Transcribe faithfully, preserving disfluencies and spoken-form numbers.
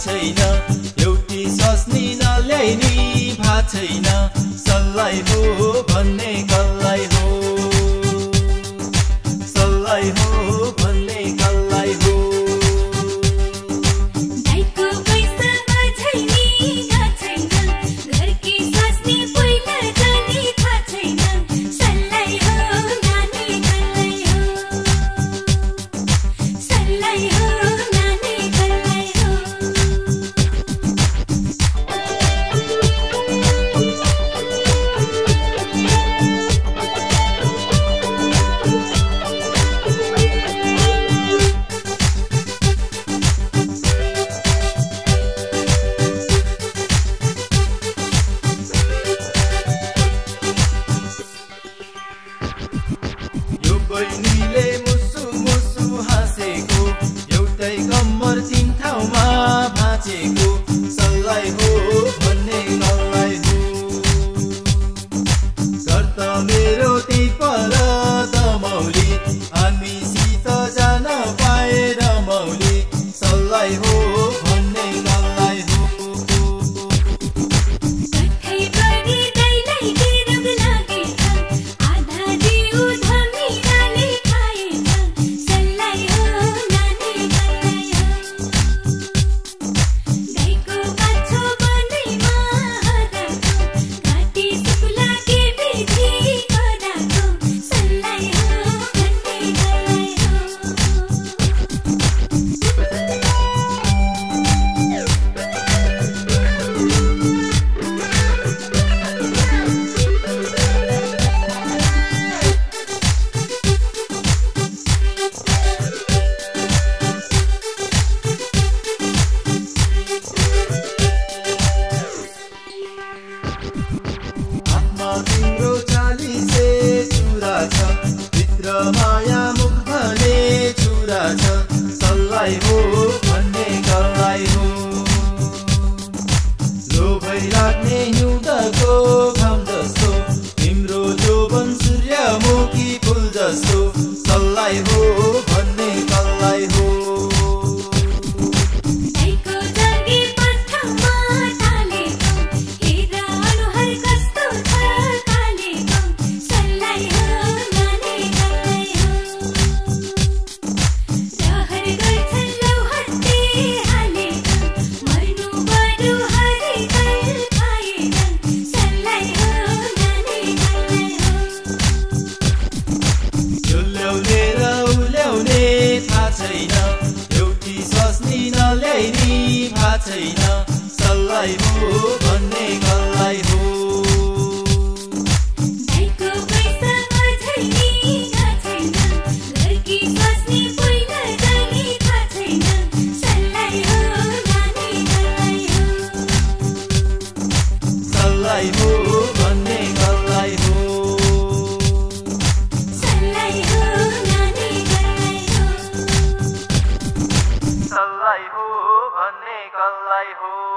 छैन एउटी स्वास्नी नल्याइनी भा छैन सल्लाइ हो भन्ने कसलाई हो सल्लाइ हो भन्ने कसलाई हो दाइको पैसा छैनी ना छैन घरकी स्वास्नी पहिला जानी थाहा छैन सल्लाइ हो नानी कसलाई हो सल्लाइ हो नानी कसलाई हो यो बहिनीले मुसु मुसु हाँसेको एउटै कम्मर तीन ठाउँमा भाँचेको सल्लाइ हो भन्ने कसलाई हो घर त मेरो त्यही पर दमौली हामीसित जान पाए रमौली सल्लाइ हो भन्ने कसलाई हो कठै बढी दाइलाई गिरब लागेछ आधा जिउ धमिराले खाएछ सल्लाइ हो नानी कसलाई हो गाईको बाछो बनैमा हराएको घाँटी सुकुला के बिजी कराएको सल्लाइ हो भन्ने कसलाई हो आत्मा तिम्रो चालिसे चुरा छ भित्र माया मुख भने चुरा छ सल्लाइ हो भन्ने कसलाई हो लोभै लाग्ने हिउँदको घाम जस्तो तिम्रो जोबन सूर्यमुखी फुल जस्तो सल्लाइ हो भन्ने कसलाई हो दाइको जागी पठाउमा थालेको हेर अनुहार कस्तो छ कालेको सल्लाइ हो नानी कसलाई हो रहर गर्छन् लौहत्ते हालेका मर्नु बरु हरेकल खाएका सल्लाइ हो नानी कसलाई हो यो ल्याउने र उल्याउने थाहा छैन एउटी स्वास्नी नल्याइनी भा छैन सल्लाइ हो भन्ने कसलाई हो दाइको पैसा छैनी ना छैन घरकी स्वास्नी पहिला जानी थाहा छैन सल्लाइ हो नानी कसलाई हो सल्लाइ हो भन्ने कसलाई हो सल्लाइ हो नानी कसलाई हो सल्लाइ हो भन्ने कसलाई हो